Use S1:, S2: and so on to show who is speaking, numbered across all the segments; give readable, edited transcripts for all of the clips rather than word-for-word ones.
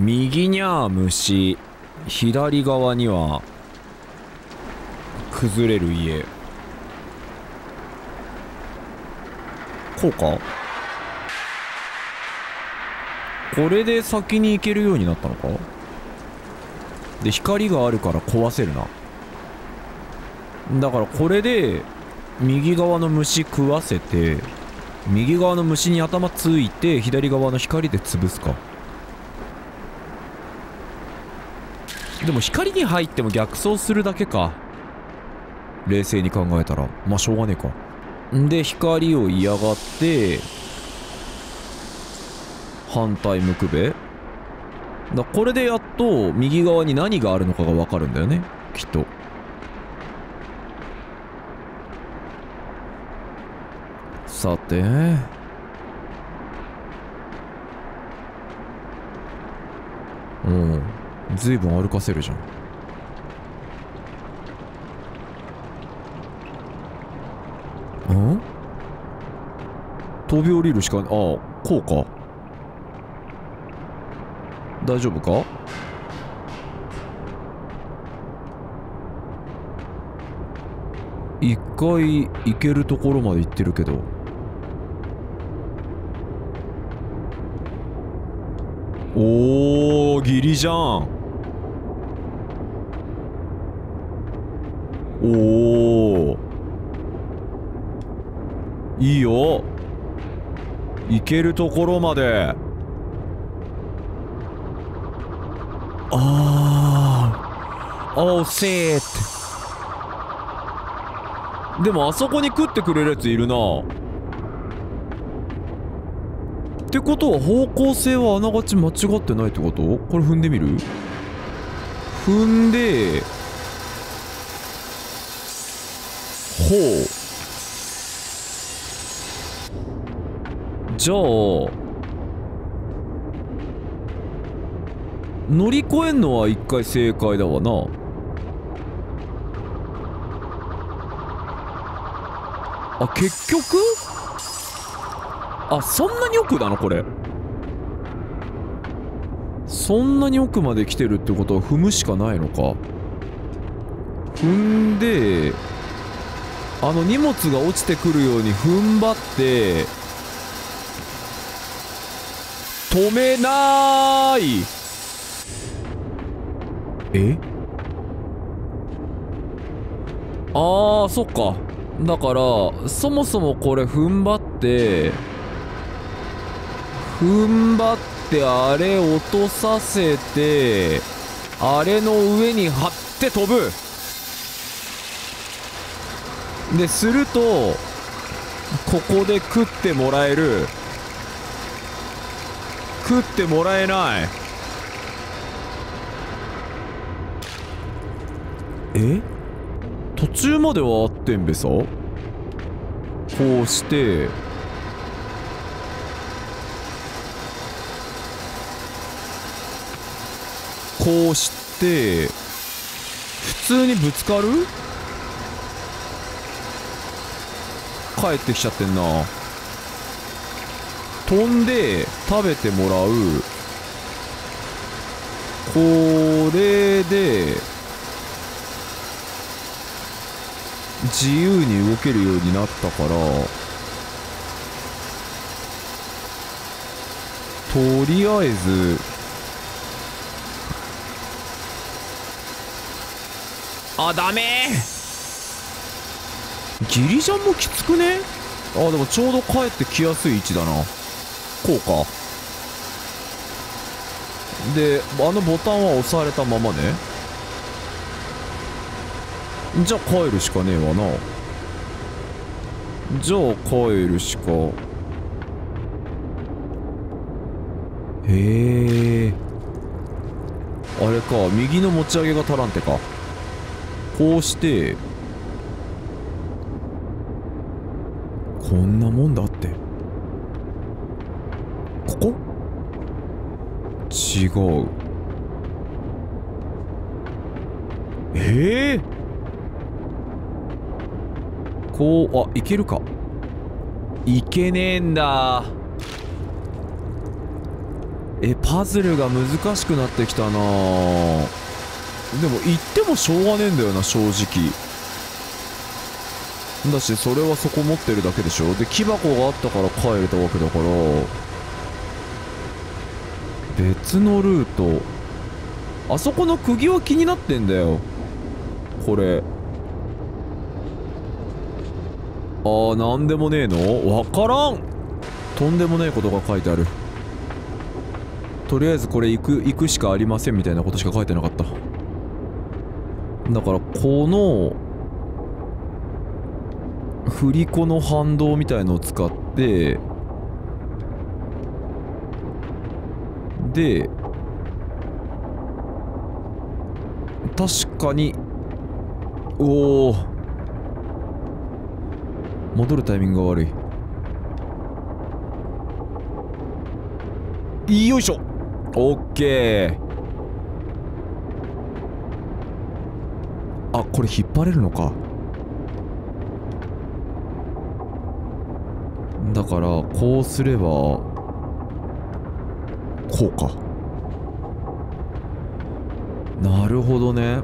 S1: 右にゃ虫、左側には崩れる家。こうか。これで先に行けるようになったのか。で光があるから壊せるな。だからこれで右側の虫食わせて、右側の虫に頭ついて左側の光で潰すか。でも光に入っても逆走するだけか、冷静に考えたら。まあしょうがねえか。んで光を嫌がって反対向くべ。だこれでやっと右側に何があるのかが分かるんだよね、きっと。さて、ずいぶん歩かせるじゃん。飛び降りるしか。ああ、こうか。大丈夫か。一回行けるところまで行ってるけど。おー、ギリじゃん。おー、いいよ、行けるところまで。おーせーって。でもあそこに食ってくれるやついるな。ってことは方向性はあながち間違ってないってこと。これ踏んでみる。踏んで、ほう。じゃあ乗り越えんのは一回正解だわな。あ、結局そんなに奥なのこれ。そんなに奥まで来てるってことは踏むしかないのか。踏んで荷物が落ちてくるように踏ん張って止めなーい。そっか。だからそもそもこれ踏ん張ってあれ落とさせて、あれの上に張って飛ぶ。でするとここで食ってもらえる。食ってもらえない。途中までは合ってんべさ。こうしてこうして普通にぶつかる。帰ってきちゃってんな。飛んで食べてもらう。これで自由に動けるようになったから、とりあえずダメー。ギリジャンもきつくね。でもちょうど帰ってきやすい位置だな。こうか。でボタンは押されたままね。じゃあ帰るしかねえわな。じゃあ帰るしか。へえ、あれか、右の持ち上げが足らんてか。こうしてこんなもんだって。ここ違う。こう、いけるか。いけねえんだ。 パズルが難しくなってきたな。でも言ってもしょうがねえんだよな、正直。だしそれはそこ持ってるだけでしょ。で木箱があったから帰れたわけだから、別のルート。あそこの釘は気になってんだよこれ。なんでもねえのわからん。とんでもないことが書いてある。とりあえずこれ行くしかありませんみたいなことしか書いてなかった。だからこの振り子の反動みたいのを使ってで、確かにおお、戻るタイミングが悪い。よいしょ。オッケー。あ、これ引っ張れるのか。だからこうすればこうか。なるほどね。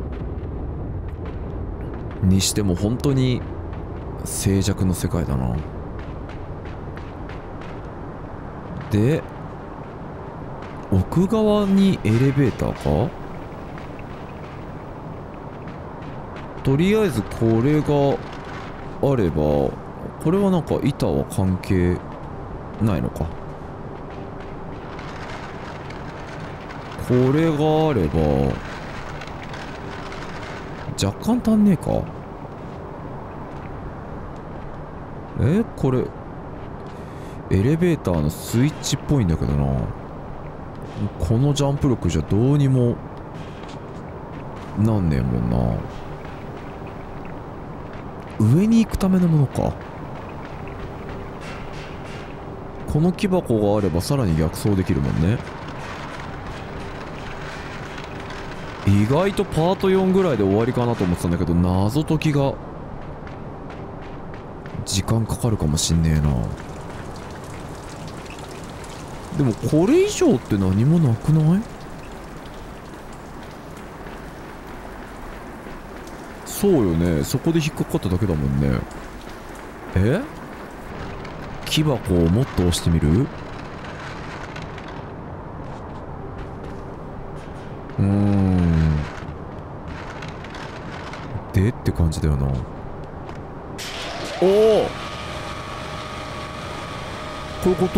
S1: にしても本当に静寂の世界だな。で奥側にエレベーターか。とりあえずこれがあれば、これはなんか板は関係ないのか。これがあれば若干足んねえか。これエレベーターのスイッチっぽいんだけどな。このジャンプ力じゃどうにもなんねえもんな。上に行くためのものか。この木箱があればさらに逆走できるもんね。意外とパート4ぐらいで終わりかなと思ってたんだけど、謎解きが時間かかるかもしんねえな。でもこれ以上って何もなくない？そうよね。そこで引っかかっただけだもんね。木箱をもっと押してみる？でって感じだよな。おお、こういうこと？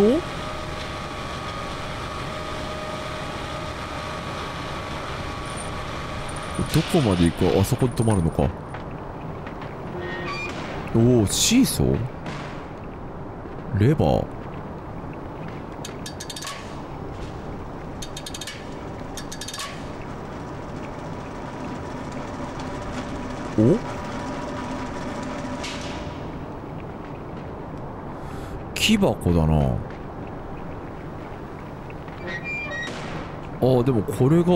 S1: どこまで行くか。あそこで止まるのか。おお、シーソー？レバー？お？木箱だな。でもこれが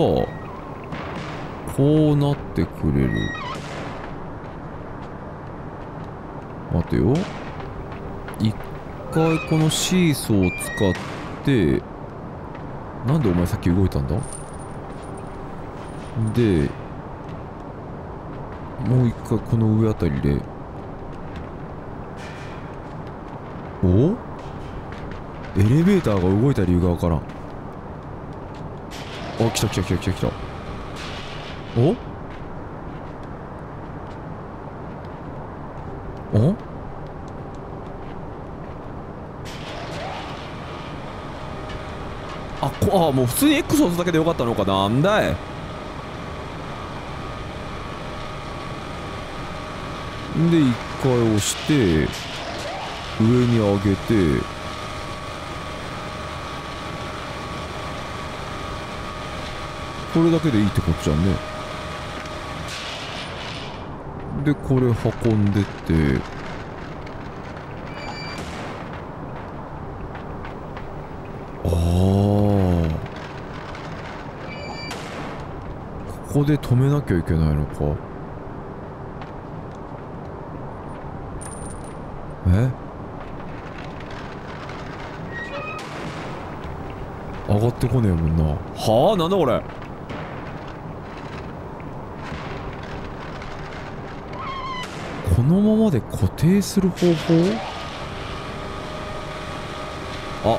S1: こうなってくれる。待てよ。一回このシーソーを使って、なんでお前さっき動いたんだ？でもう一回この上あたりで、エレベーターが動いた理由がわからん。来た来た来た来た来た。もう普通に X 押すだけでよかったのか。なんだい。で一回押して上に上げて、これだけでいいってことじゃんね。でこれ運んでって、ここで止めなきゃいけないのか。上がっってこねえもんな。はあ、なんだこれ。このままで固定する方法。あ、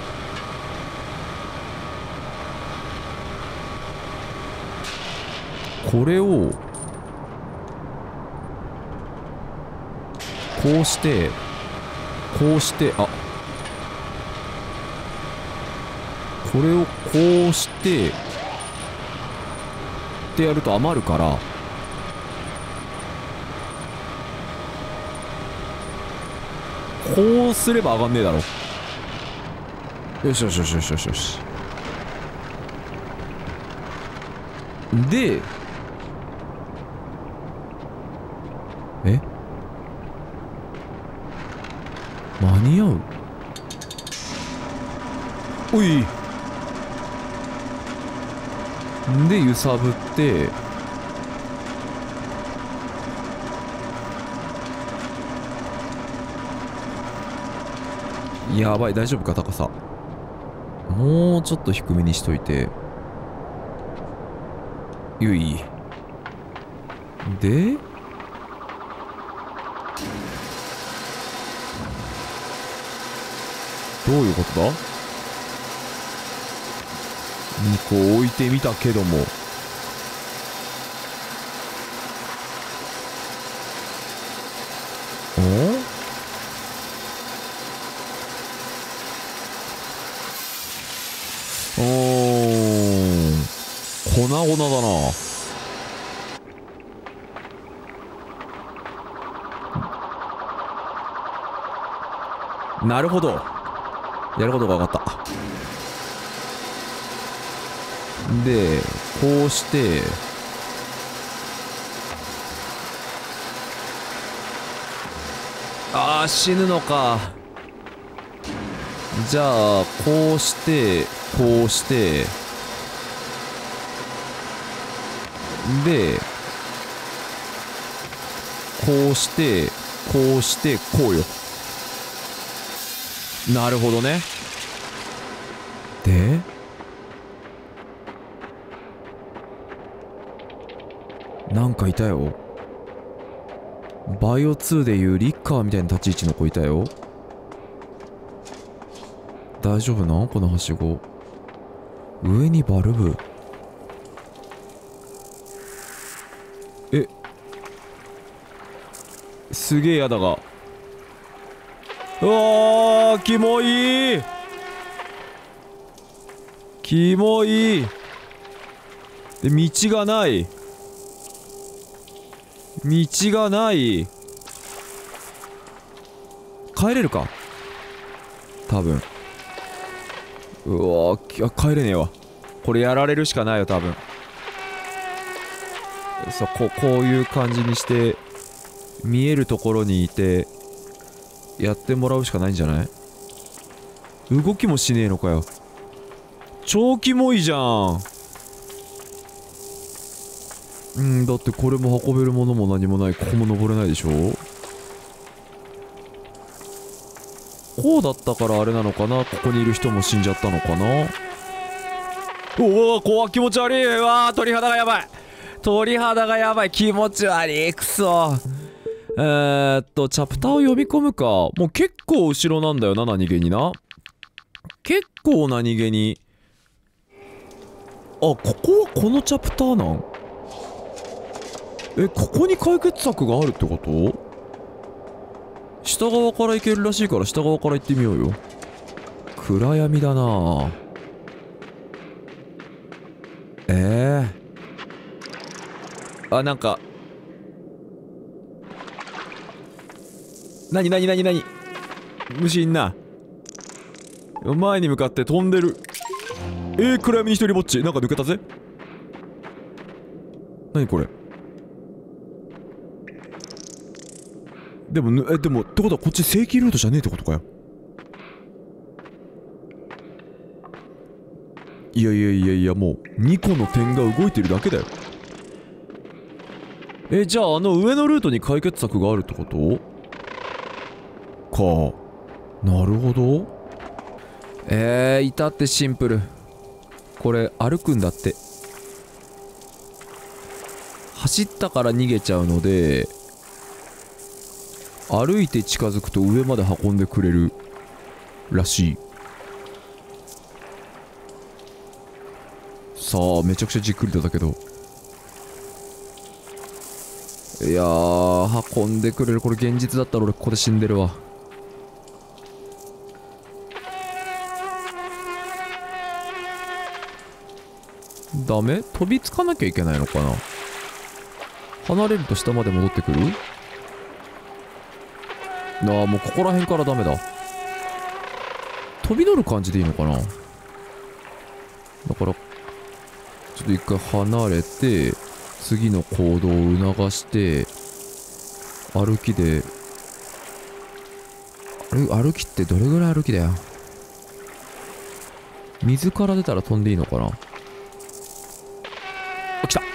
S1: これをこうしてこうして、あ、これをこうしてってやると余るから、こうすれば上がんねえだろ。よしよしよしよしよしよし。で、え、間に合う？おい。で揺さぶって、やばい、大丈夫か高さ。もうちょっと低めにしといて。ゆいで、どういうことだ。2個置いてみたけども、粉々だな。なるほど、やることが分かった。でこうして、あー死ぬのか。じゃあこうしてこうして、でこうしてこうしてこうよ。なるほどね。でなんかいたよ。バイオ2でいうリッカーみたいな立ち位置の子いたよ。大丈夫なこのはしご。上にバルブ。え、すげえやだが。うわー、キモい、キモい。で道がない、道がない。帰れるか多分。うわー、帰れねえわ。これやられるしかないよ多分。そう、こういう感じにして見えるところにいてやってもらうしかないんじゃない。動きもしねえのかよ。超キモいじゃん。だってこれも運べるものも何もない。ここも登れないでしょ。こうだったからあれなのかな。ここにいる人も死んじゃったのかな。おお、怖っ、気持ち悪い。うわー、鳥肌がやばい、鳥肌がやばい、気持ち悪い、くそ。チャプターを読み込むか。もう結構後ろなんだよな、何気にな。結構何気に。あ、ここはこのチャプターなん？ここに解決策があるってこと？下側から行けるらしいから下側から行ってみようよ。暗闇だなぁ。あ、なんかなに虫いんな。前に向かって飛んでる。暗闇に一人ぼっち。なんか抜けたぜ。何これ。でもってことはこっち正規ルートじゃねえってことかよ。いやもう2個の点が動いてるだけだよ。じゃあ上のルートに解決策があるってことか。なるほど。至ってシンプル。 これ歩くんだって。走ったから逃げちゃうので、歩いて近づくと上まで運んでくれるらしい。さあ、めちゃくちゃじっくりとだけど、いやー、運んでくれる。これ現実だったら俺ここで死んでるわ。ダメ？飛びつかなきゃいけないのかな。離れると下まで戻ってくる。ああ、もうここら辺からダメだ。飛び乗る感じでいいのかな。だからちょっと一回離れて次の行動を促して、歩きで、歩きってどれぐらい歩きだよ。水から出たら飛んでいいのかな。あ、来た。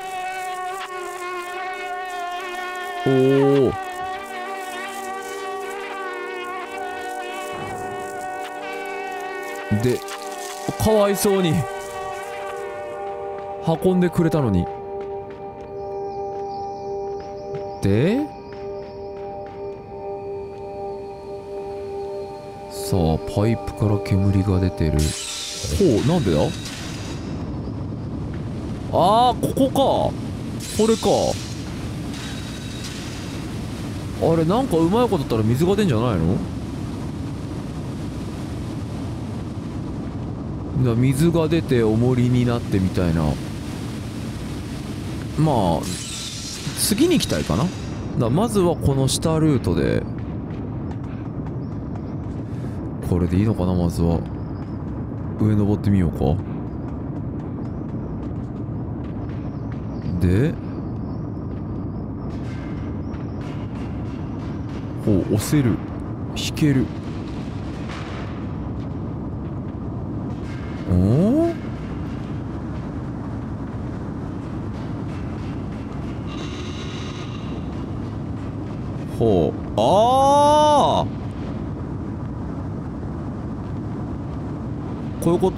S1: おお、で、かわいそうに運んでくれたのに。で、さあ、パイプから煙が出てる。ほう、なんでだ。あー、ここか。これか。あれ、なんかうまいこと言ったら水が出んじゃないの。水が出て重りになってみたいな。まあ次に行きたいかな。まずはこの下ルートで、これでいいのかな。まずは上登ってみようか。で、ほう、押せる、引ける。おお、ほう、ああ、こういうこと。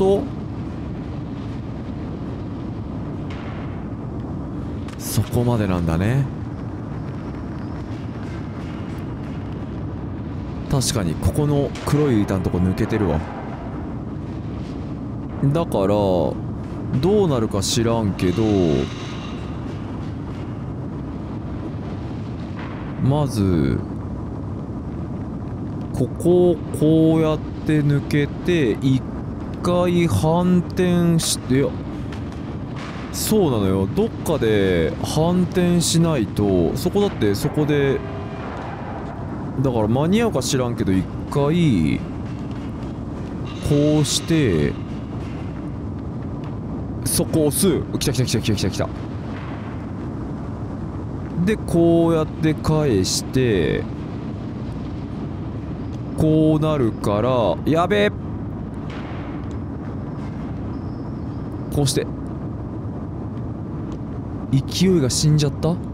S1: そこまでなんだね。確かにここの黒い板のとこ抜けてるわ。だからどうなるか知らんけど、まずここをこうやって抜けて一回反転して、いや、そうなのよ。どっかで反転しないと、そこだってそこで、だから間に合うか知らんけど、一回こうしてそこ押す。来た来た来た来た来た来た。でこうやって返してこうなるから、やべえ、こうして勢いが死んじゃった。オ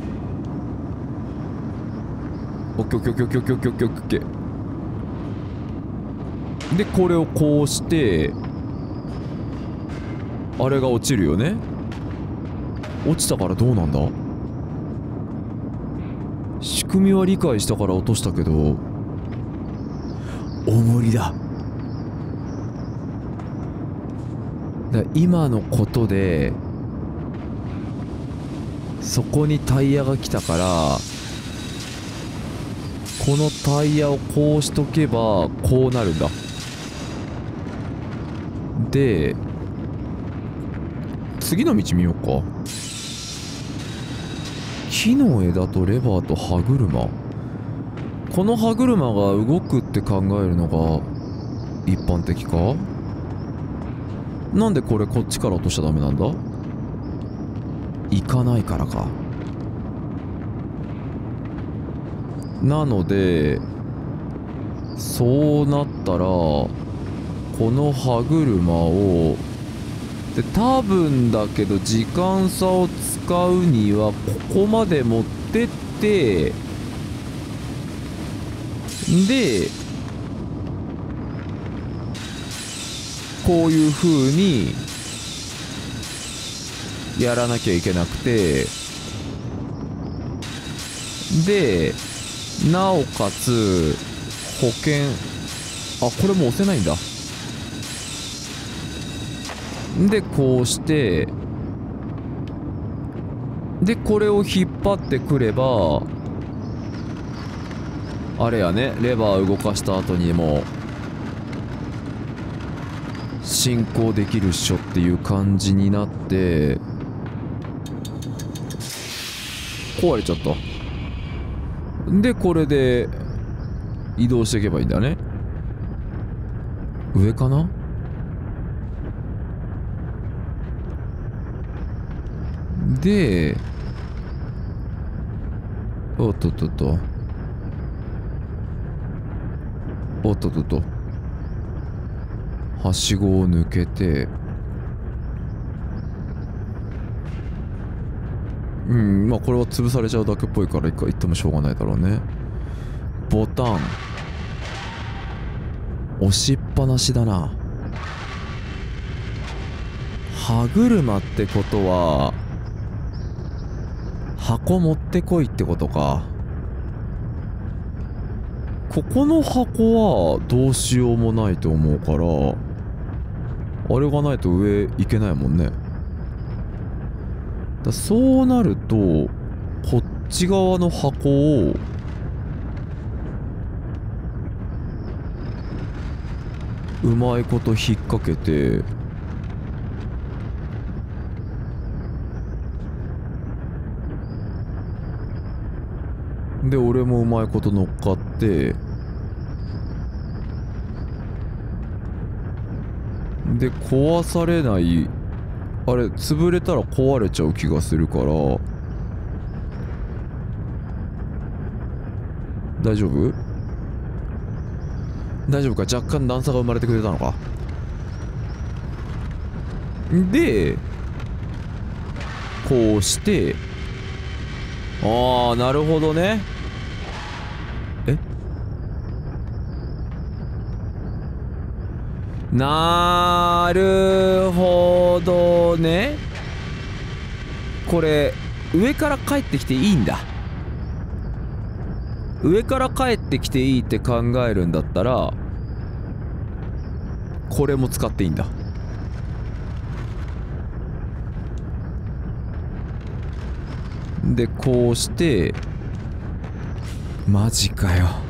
S1: ッケーオッケーオッケーオッケーオッケーオッケーオッケーオッケー。でこれをこうしてあれが落ちるよね。落ちたからどうなんだ。仕組みは理解したから落としたけど、重りだ。今のことでそこにタイヤが来たから、このタイヤをこうしとけばこうなるんだ。で次の道見ようか。木の枝とレバーと歯車。この歯車が動くって考えるのが一般的か。なんでこれこっちから落としちゃダメなんだ。行かないからか。なのでそうなったらこの歯車を、で多分だけど時間差を使うにはここまで持ってって、でこういう風にやらなきゃいけなくて、でなおかつ保険、あ、これも押せないんだ。でこうして、でこれを引っ張ってくればあれやね、レバー動かした後にも進行できるっしょっていう感じになって、壊れちゃった。でこれで移動していけばいいんだね。上かな。でおっとっとっとおっとっとっと、はしごを抜けて、まあこれは潰されちゃうだけっぽいから一回言ってもしょうがないだろうね。ボタン押しっぱなしだな。歯車ってことは箱持ってこいってことか。ここの箱はどうしようもないと思うから、あれがないと上行けないもんね。そうなるとこっち側の箱をうまいこと引っ掛けて、で俺もうまいこと乗っかって、で壊されない、あれ潰れたら壊れちゃう気がするから大丈夫？大丈夫か。若干段差が生まれてくれたのか。でこうして、ああなるほどね。なるほどね。これ上から帰ってきていいんだ。上から帰ってきていいって考えるんだったらこれも使っていいんだ。でこうして、マジかよ。